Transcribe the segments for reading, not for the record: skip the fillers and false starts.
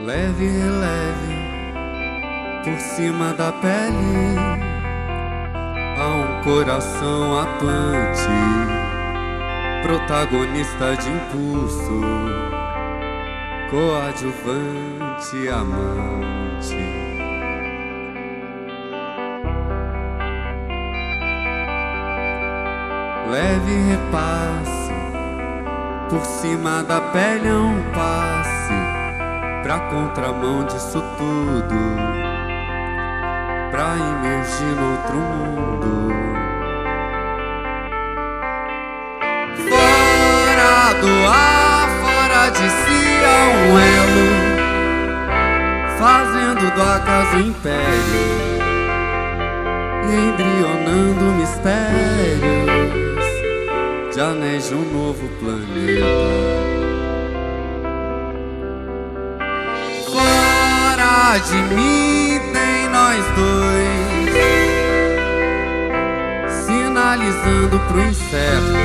Leve, releve, por cima da pele há um coração atuante, protagonista de impulso, coadjuvante, amante. Leve repasse, por cima da pele é um passe pra contramão disso tudo, pra imergir no outro mundo. Fora do ar, fora de si há um elo, fazendo do acaso império e embrionando mistérios de anéis de um novo planeta. Fora de mim tem nós dois, sinalizando pro incerto,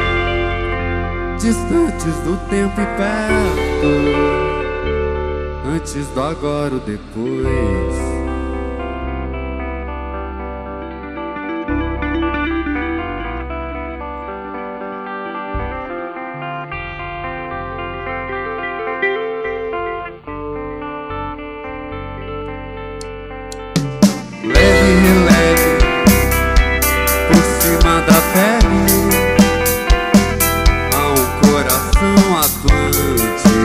distantes do tempo e perto, antes do agora ou depois. Leve, releve, por cima da pele há um coração atuante,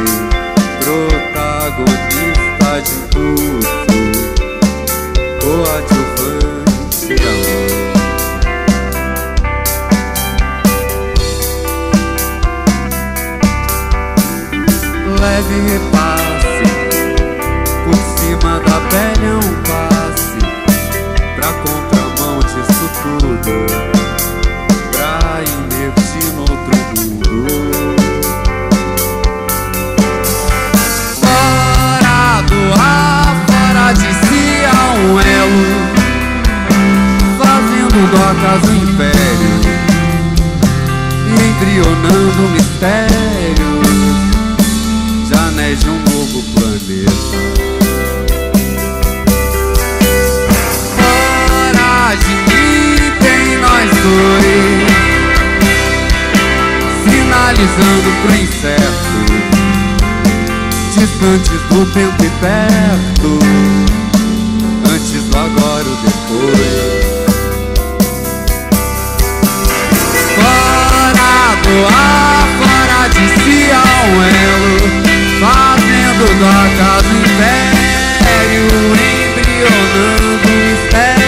protagonista de impulso, coadjuvante, amor. Leve repasse, por cima da pele é um passe pra contramão disso tudo, pra imergir no outro mundo. Fora do ar, fora de si há um elo, fazendo do acaso império e embrionando mistérios de anéis de um novo planeta. De mim tem nós dois, sinalizando pro incerto, distantes do tempo e perto, antes do agora ou depois. Fora do ar, fora de si há um elo, fazendo do acaso império, embrionando mistério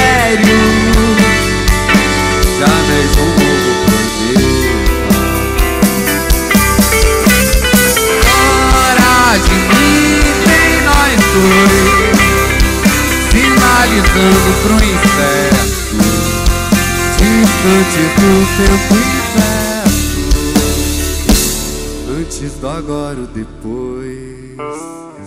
de anéis de um novo planeta. Fora de mim tem nós dois, sinalizando pro incerto, distante do tempo e perto, antes do agora ou depois.